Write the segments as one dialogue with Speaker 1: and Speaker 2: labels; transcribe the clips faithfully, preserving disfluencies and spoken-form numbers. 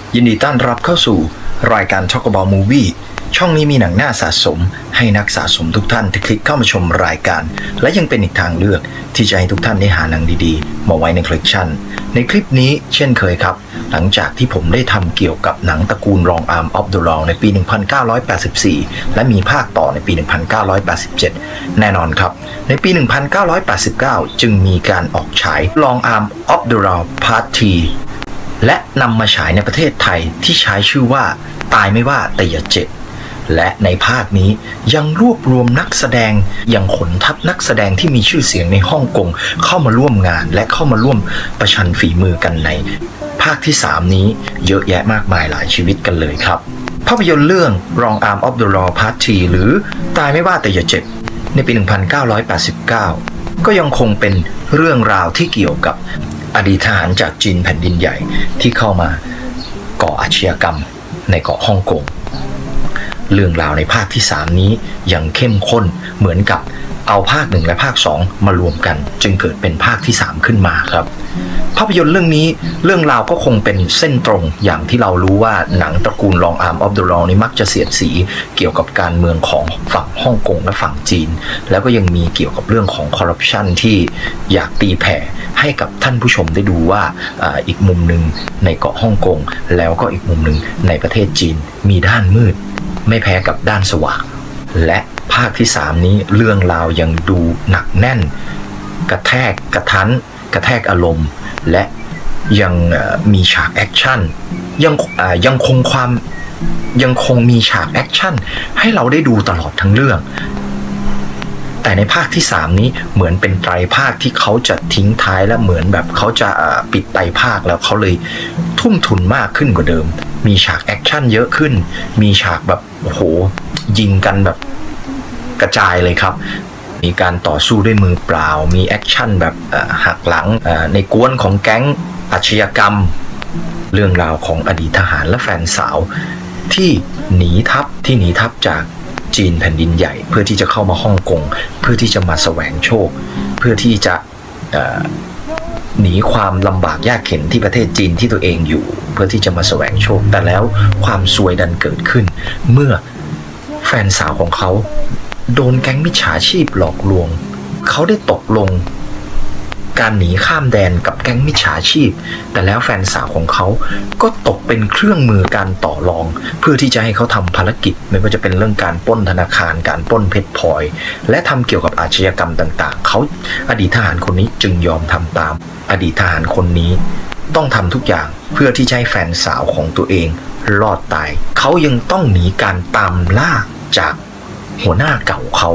Speaker 1: ยินดีต้อนรับเข้าสู่รายการ Talk About Movie ช่องนี้มีหนังหน้าสะสมให้นักสะสมทุกท่านที่คลิกเข้ามาชมรายการและยังเป็นอีกทางเลือกที่จะให้ทุกท่านได้หาหนังดีๆมาไว้ในคอลเลกชันในคลิปนี้เช่นเคยครับหลังจากที่ผมได้ทำเกี่ยวกับหนังตระกูล Long Arm of the Law ในปี หนึ่งพันเก้าร้อยแปดสิบสี่ และมีภาคต่อในปี หนึ่งพันเก้าร้อยแปดสิบเจ็ด แน่นอนครับในปี หนึ่งพันเก้าร้อยแปดสิบเก้า จึงมีการออกฉาย Long Arm of the Law Part ทีและนำมาฉายในประเทศไทยที่ใช้ชื่อว่าตายไม่ว่าแต่อย่าเจ็บและในภาคนี้ยังรวบรวมนักแสดงยังขนทัพนักแสดงที่มีชื่อเสียงในฮ่องกงเข้ามาร่วมงานและเข้ามาร่วมประชันฝีมือกันในภาคที่สามนี้เยอะแยะมากมายหลายชีวิตกันเลยครับภาพยนตร์เรื่อง Long Arm of the Law Part ทีหรือตายไม่ว่าแต่อย่าเจ็บในปี หนึ่งพันเก้าร้อยแปดสิบเก้า ก็ยังคงเป็นเรื่องราวที่เกี่ยวกับอดีตทหารจากจีนแผ่นดินใหญ่ที่เข้ามาก่ออาชญากรรมในเกาะฮ่องกงเรื่องราวในภาคที่สามนี้ยังเข้มข้นเหมือนกับเอาภาคหนึ่งและภาคสองมารวมกันจึงเกิดเป็นภาคที่สามขึ้นมาครับภาพยนตร์เรื่องนี้เรื่องราวก็คงเป็นเส้นตรงอย่างที่เรารู้ว่าหนังตระกูล Long Arm of the Law นี้มักจะเสียดสีเกี่ยวกับการเมืองของฝั่งฮ่องกงและฝั่งจีนแล้วก็ยังมีเกี่ยวกับเรื่องของคอร์รัปชันที่อยากตีแผ่ให้กับท่านผู้ชมได้ดูว่า อ, อีกมุมหนึ่งในเกาะฮ่องกงแล้วก็อีกมุมหนึ่งในประเทศจีนมีด้านมืดไม่แพ้กับด้านสว่างและภาคที่สามนี้เรื่องราวยังดูหนักแน่นกระแทกกระทันกระแทกอารมณ์และยังมีฉากแอคชั่นยังยังคงความยังคงมีฉากแอคชั่นให้เราได้ดูตลอดทั้งเรื่องแต่ในภาคที่สามนี้เหมือนเป็นไตรภาคที่เขาจะทิ้งท้ายและเหมือนแบบเขาจะปิดไตรภาคแล้วเขาเลยทุ่มทุนมากขึ้นกว่าเดิมมีฉากแอคชั่นเยอะขึ้นมีฉากแบบโอ้โหยิงกันแบบกระจายเลยครับมีการต่อสู้ด้วยมือเปล่ามีแอคชั่นแบบหักหลังในกวนของแก๊งอาชญากรรมเรื่องราวของอดีตทหารและแฟนสาวที่หนีทัพที่หนีทัพจากจีนแผ่นดินใหญ่เพื่อที่จะเข้ามาฮ่องกงเพื่อที่จะมาแสวงโชคเพื่อที่จะหนีความลำบากยากเข็ญที่ประเทศจีนที่ตัวเองอยู่เพื่อที่จะมาแสวงโชคแต่แล้วความซวยดันเกิดขึ้นเมื่อแฟนสาวของเขาโดนแก๊งมิจฉาชีพหลอกลวงเขาได้ตกลงการหนีข้ามแดนกับแก๊งมิจฉาชีพแต่แล้วแฟนสาวของเขาก็ตกเป็นเครื่องมือการต่อรองเพื่อที่จะให้เขาทำภารกิจไม่ว่าจะเป็นเรื่องการปล้นธนาคารการปล้นเพชรพลอยและทำเกี่ยวกับอาชญากรรมต่างๆเขาอดีตทหารคนนี้จึงยอมทำตามอดีตทหารคนนี้ต้องทำทุกอย่างเพื่อที่จะให้แฟนสาวของตัวเองรอดตายเขายังต้องหนีการตามล่าจากหัวหน้าเก่าเขา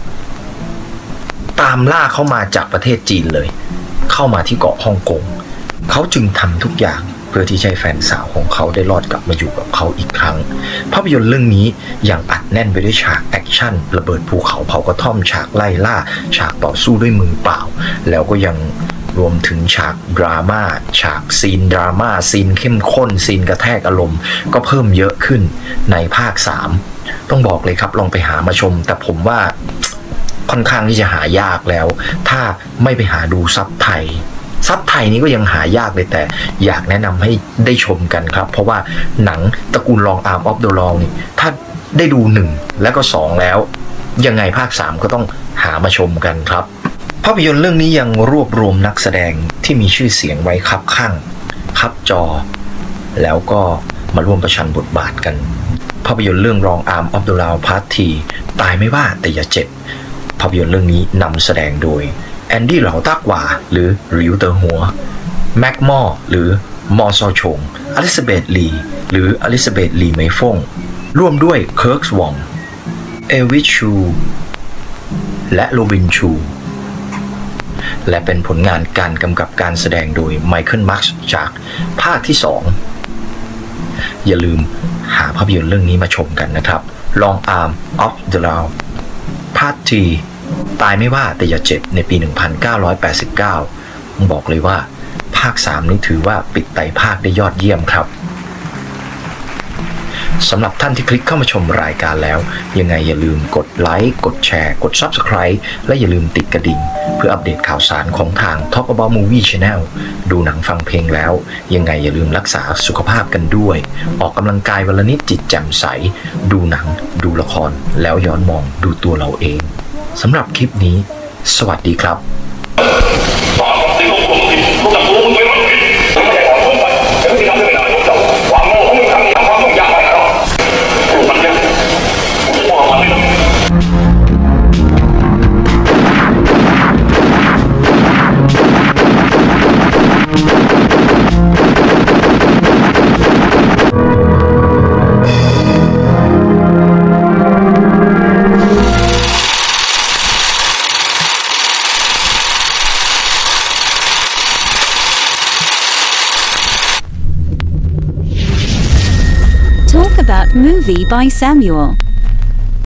Speaker 1: ตามล่าเขามาจากประเทศจีนเลยเข้ามาที่เกาะฮ่องกงเขาจึงทำทุกอย่างเพื่อที่จะให้แฟนสาวของเขาได้รอดกลับมาอยู่กับเขาอีกครั้งภาพยนตร์เรื่องนี้ยังอัดแน่นไปด้วยฉากแอคชั่นระเบิดภูเขาเผากระท่อมฉากไล่ล่าฉากต่อสู้ด้วยมือเปล่าแล้วก็ยังรวมถึงฉากดราม่าฉากซีนดราม่าซีนเข้มข้นซีนกระแทกอารมณ์ก็เพิ่มเยอะขึ้นในภาคสามต้องบอกเลยครับลองไปหามาชมแต่ผมว่าค่อนข้างที่จะหายากแล้วถ้าไม่ไปหาดูซับไทยซับไทยนี้ก็ยังหายากเลยแต่อยากแนะนำให้ได้ชมกันครับเพราะว่าหนังตระกูล Long Arm of the Law นี่ถ้าได้ดูหนึ่งและก็สองแล้วยังไงภาคสามก็ต้องหามาชมกันครับภาพยนตร์เรื่องนี้ยังรวบรวมนักแสดงที่มีชื่อเสียงไว้คับข้างคับจอแล้วก็มาร่วมประชันบทบาทกันภาพยนตร์เรื่อง Long Arm of the Law Part ทีตายไม่ว่าแต่อย่าเจ็บภาพยนตร์เรื่องนี้นำแสดงโดยแอนดี้เหลาตักหว่าหรือหลิวเตอหัวแม็กมอร์หรือมอซอชงอลิซาเบธลีหรืออลิซาเบธลีเมยฟงร่วมด้วยเคิร์กส์วองเอวิชชูและโรบินชูและเป็นผลงานการกำกับการแสดงโดยไมเคิลมาร์คจากภาคที่สองอย่าลืมหาภาพยนตร์เรื่องนี้มาชมกันนะครับ Long Arm of the Law Part ทีตายไม่ว่าแต่อย่าเจ็บในปี หนึ่งพันเก้าร้อยแปดสิบเก้าบอกเลยว่าภาคสามนี้ถือว่าปิดไตรภาคได้ยอดเยี่ยมครับสำหรับท่านที่คลิกเข้ามาชมรายการแล้วยังไงอย่าลืมกดไลค์กดแชร์กด ซับสไครบ์ และอย่าลืมติดกระดิ่งเพื่ออัปเดตข่าวสารของทาง Talk About Movie Channel ดูหนังฟังเพลงแล้วยังไงอย่าลืมรักษาสุขภาพกันด้วยออกกำลังกายวันละนิดจิตแจ่มใสดูหนังดูละครแล้วย้อนมองดูตัวเราเองสำหรับคลิปนี้สวัสดีครับ
Speaker 2: Talk About Movie by Samuel.